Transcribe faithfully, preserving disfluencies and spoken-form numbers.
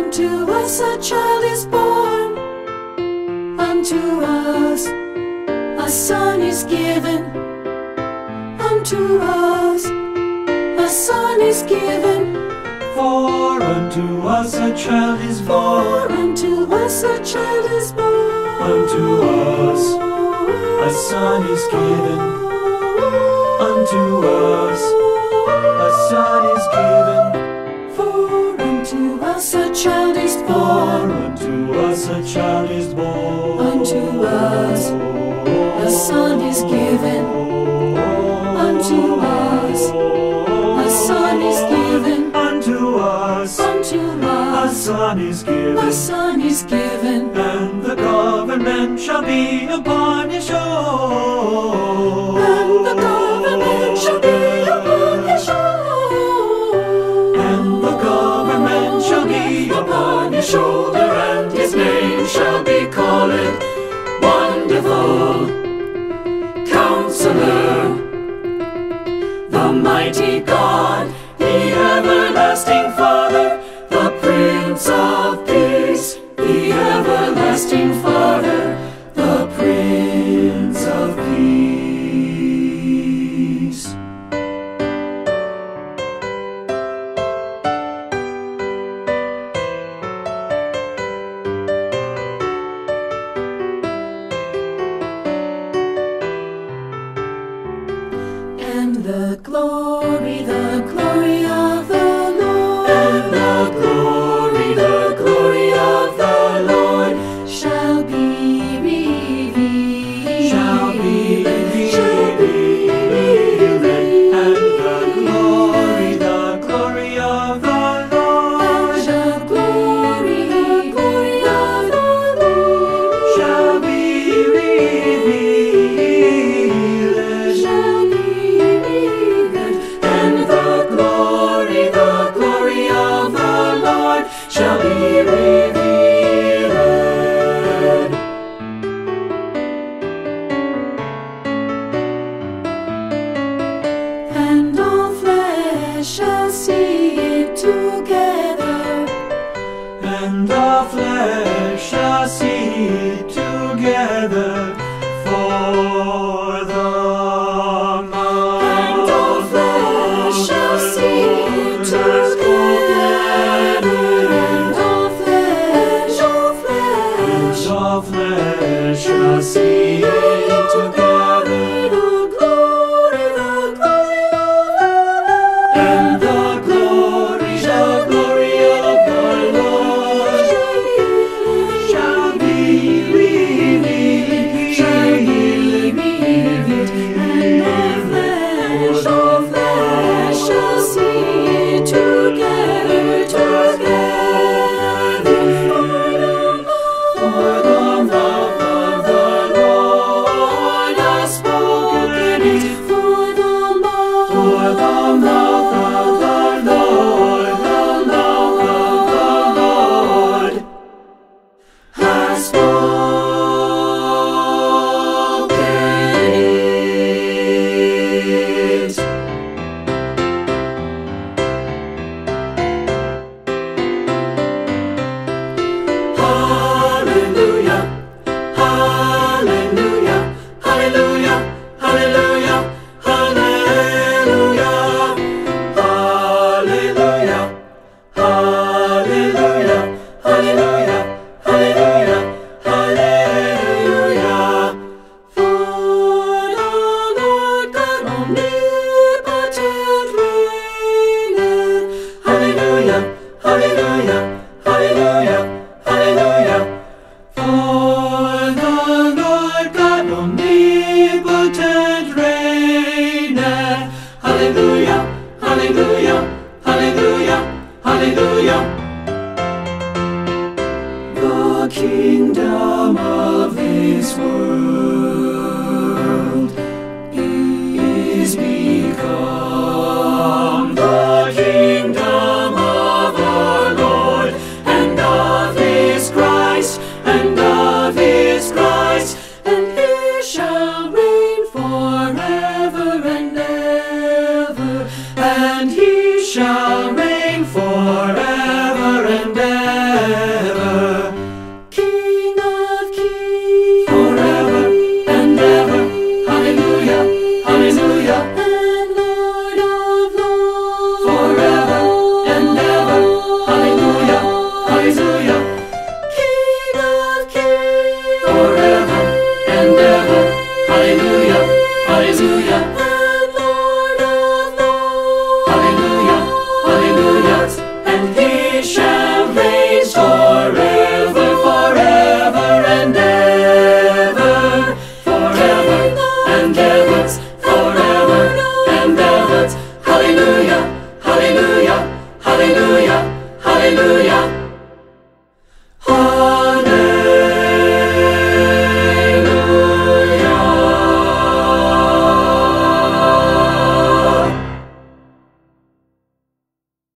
Unto us a child is born, unto us a son is given, unto us a son is given. For unto us a child is born, For unto us a child is born, unto us a son is given, unto us a son is given. For unto us a child is For born, unto us a child is born, unto us a son is given, unto us a son is given, unto us unto a us son is given, a son is given. and the government shall be upon his shoulder. And the government shall be upon his shoulder. And the government shall be upon his shoulder, and his name shall be called Wonderful Counselor, the Mighty God, the Everlasting Father, the Prince of Peace, the Everlasting Father, the Prince of Peace. And the glory, the glory of the Lord, And the glory, the glory of the Lord shall be revealed, shall be shall be revealed. revealed. And the glory, the glory of the Lord And the glory, the glory of the Lord shall be revealed. shall be revealed. And the glory, the glory of the Lord shall be revealed. And all flesh shall see it together. And all flesh shall see it together, for the And all flesh shall see it together. And all flesh, all flesh, all flesh shall see it together. the glory, the glory of the Lord. And the glory, the glory of the Lord shall be revealed, shall be revealed. And all flesh, all flesh shall see it together, together. For the mouth of the Lord has spoken it. For the mouth, For the mouth of the Lord, the mouth of the Lord has spoken it. Hallelujah, hallelujah, hallelujah, hallelujah, hallelujah, hallelujah, hallelujah, hallelujah, hallelujah, hallelujah. for the Lord God omnipotent reigneth. Hallelujah, hallelujah, hallelujah, hallelujah. For the Lord God omnipotent reigneth. Hallelujah, hallelujah, hallelujah, hallelujah. The kingdom of this world